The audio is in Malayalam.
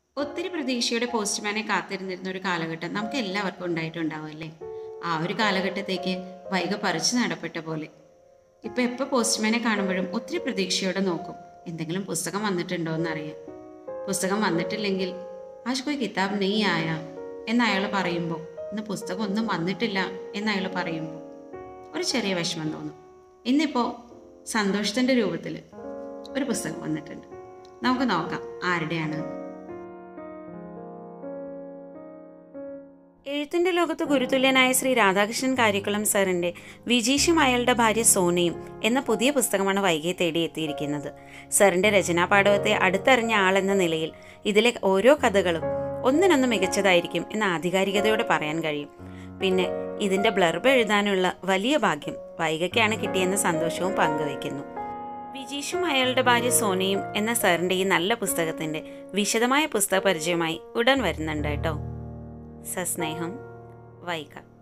ഒത്തിരി പ്രതീക്ഷയോടെ പോസ്റ്റ്മാനെ കാത്തിരുന്നിരുന്ന ഒരു കാലഘട്ടം നമുക്ക് എല്ലാവർക്കും ഉണ്ടായിട്ടുണ്ടാവും അല്ലേ? ആ ഒരു കാലഘട്ടത്തേക്ക് വൈഗ പറിച്ചു നടപ്പെട്ട പോലെ. ഇപ്പൊ എപ്പോൾ പോസ്റ്റ്മാനെ കാണുമ്പോഴും ഒത്തിരി പ്രതീക്ഷയോടെ നോക്കും, എന്തെങ്കിലും പുസ്തകം വന്നിട്ടുണ്ടോ എന്നറിയാം. പുസ്തകം വന്നിട്ടില്ലെങ്കിൽ ആജ് കോയി കിതാബ് നെയ് ആയ എന്ന് അയാൾ പറയുമ്പോൾ, ഇന്ന് പുസ്തകം ഒന്നും വന്നിട്ടില്ല എന്ന് അയാൾ പറയുമ്പോൾ ഒരു ചെറിയ വിഷമം തോന്നും. ഇന്നിപ്പോൾ സന്തോഷത്തിൻ്റെ രൂപത്തിൽ ഒരു പുസ്തകം വന്നിട്ടുണ്ട്. നമുക്ക് നോക്കാം ആരുടെയാണ്. എഴുത്തിൻ്റെ ലോകത്ത് ഗുരുതുല്യനായ ശ്രീ രാധാകൃഷ്ണൻ കാര്യക്കുളം സാറിൻ്റെ വിജീഷും അയാളുടെ ഭാര്യ സോനയും എന്ന പുതിയ പുസ്തകമാണ് വൈകിയെ തേടിയെത്തിയിരിക്കുന്നത്. സാറിൻ്റെ രചനാ പാടവത്തെ അടുത്തറിഞ്ഞ ആളെന്ന നിലയിൽ ഇതിലെ ഓരോ കഥകളും ഒന്നിനൊന്ന് മികച്ചതായിരിക്കും എന്ന ആധികാരികതയോടെ പറയാൻ കഴിയും. പിന്നെ ഇതിൻ്റെ ബ്ലർബ് എഴുതാനുള്ള വലിയ ഭാഗ്യം വൈഗയ്ക്കാണ് കിട്ടിയെന്ന സന്തോഷവും പങ്കുവയ്ക്കുന്നു. വിജീഷും അയാളുടെ ഭാര്യ സോനയും എന്ന സാറിൻ്റെ ഈ നല്ല പുസ്തകത്തിൻ്റെ വിശദമായ പുസ്തക പരിചയമായി ഉടൻ വരുന്നുണ്ട് കേട്ടോ. സസ്നേഹം, വൈഗ.